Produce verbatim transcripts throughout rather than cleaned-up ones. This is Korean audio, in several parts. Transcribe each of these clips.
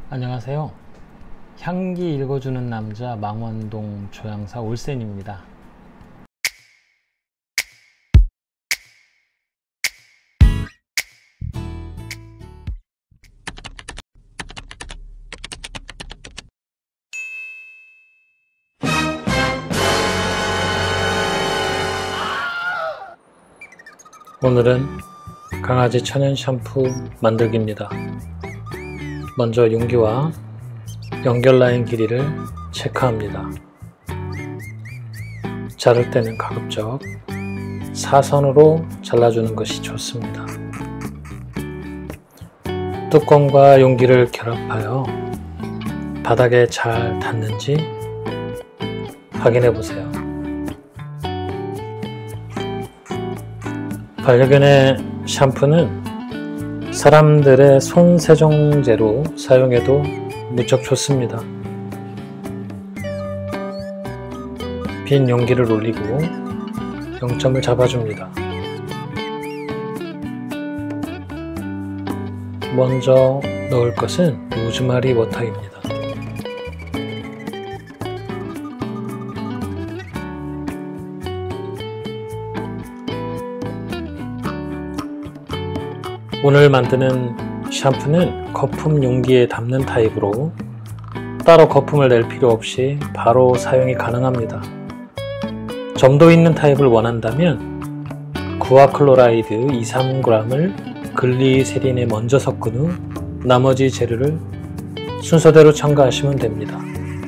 안녕하세요. 향기 읽어주는 남자 망원동 조향사 올센입니다. 오늘은 강아지 천연 샴푸 만들기입니다. 먼저 용기와 연결 라인 길이를 체크합니다. 자를 때는 가급적 사선으로 잘라주는 것이 좋습니다. 뚜껑과 용기를 결합하여 바닥에 잘 닿는지 확인해 보세요. 반려견의 샴푸는 사람들의 손 세정제로 사용해도 무척 좋습니다. 빈 용기를 올리고 영점을 잡아줍니다. 먼저 넣을 것은 로즈마리 워터입니다. 오늘 만드는 샴푸는 거품 용기에 담는 타입으로 따로 거품을 낼 필요 없이 바로 사용이 가능합니다. 점도 있는 타입을 원한다면 구아클로라이드 이, 삼 그램을 글리세린에 먼저 섞은 후 나머지 재료를 순서대로 첨가하시면 됩니다.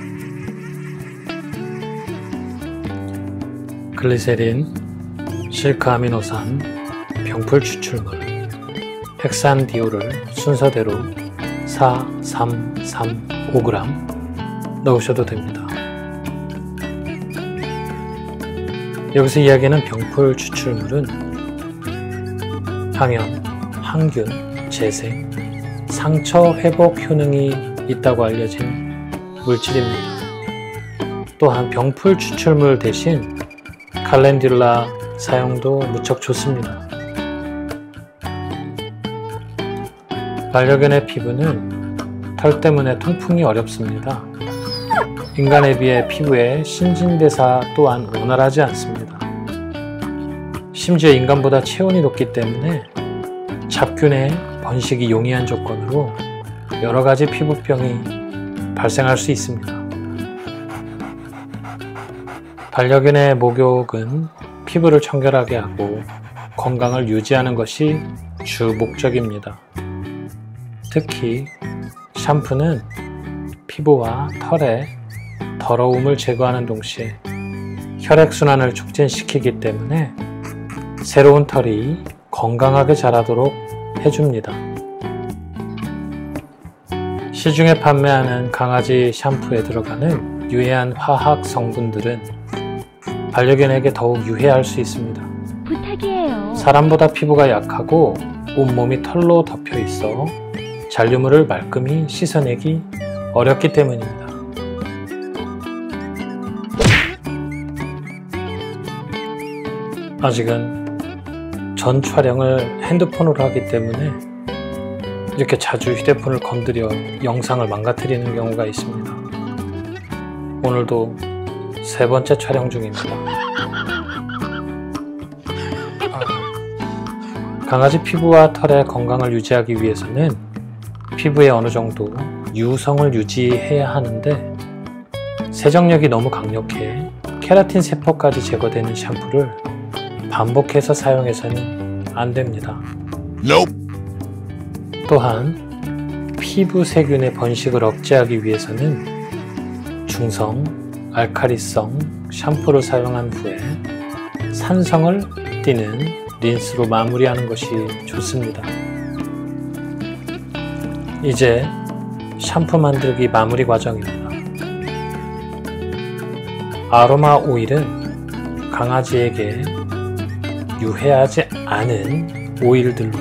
글리세린, 실크아미노산, 병풀 추출물, 헥산디올을 순서대로 사, 삼, 삼, 오 그램 넣으셔도 됩니다. 여기서 이야기하는 병풀 추출물은 항염, 항균, 재생, 상처 회복 효능이 있다고 알려진 물질입니다. 또한 병풀 추출물 대신 칼렌듈라 사용도 무척 좋습니다. 반려견의 피부는 털 때문에 통풍이 어렵습니다. 인간에 비해 피부의 신진대사 또한 원활하지 않습니다. 심지어 인간보다 체온이 높기 때문에 잡균의 번식이 용이한 조건으로 여러가지 피부병이 발생할 수 있습니다. 반려견의 목욕은 피부를 청결하게 하고 건강을 유지하는 것이 주 목적입니다. 특히 샴푸는 피부와 털의 더러움을 제거하는 동시에 혈액순환을 촉진시키기 때문에 새로운 털이 건강하게 자라도록 해줍니다. 시중에 판매하는 강아지 샴푸에 들어가는 유해한 화학 성분들은 반려견에게 더욱 유해할 수 있습니다. 부탁이에요. 사람보다 피부가 약하고 온몸이 털로 덮여 있어 잔류물을 말끔히 씻어내기 어렵기 때문입니다. 아직은 전 촬영을 핸드폰으로 하기 때문에 이렇게 자주 휴대폰을 건드려 영상을 망가뜨리는 경우가 있습니다. 오늘도 세 번째 촬영 중입니다. 강아지 피부와 털의 건강을 유지하기 위해서는 피부에 어느 정도 유성을 유지해야 하는데 세정력이 너무 강력해 케라틴 세포까지 제거되는 샴푸를 반복해서 사용해서는 안 됩니다. Nope. 또한 피부 세균의 번식을 억제하기 위해서는 중성, 알칼리성 샴푸를 사용한 후에 산성을 띠는 린스로 마무리하는 것이 좋습니다. 이제 샴푸 만들기 마무리 과정입니다. 아로마 오일은 강아지에게 유해하지 않은 오일들로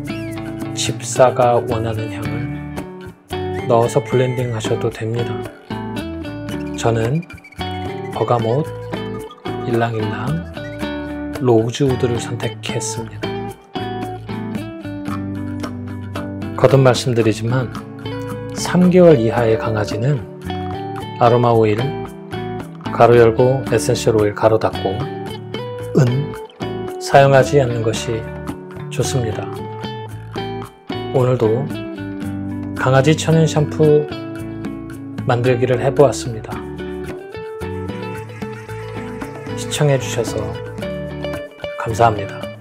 집사가 원하는 향을 넣어서 블렌딩 하셔도 됩니다. 저는 버가못, 일랑일랑, 로즈우드를 선택했습니다. 거듭 말씀드리지만 삼 개월 이하의 강아지는 아로마 오일 가로 열고 에센셜 오일 가로 닫고 은 사용하지 않는 것이 좋습니다. 오늘도 강아지 천연 샴푸 만들기를 해보았습니다. 시청해주셔서 감사합니다.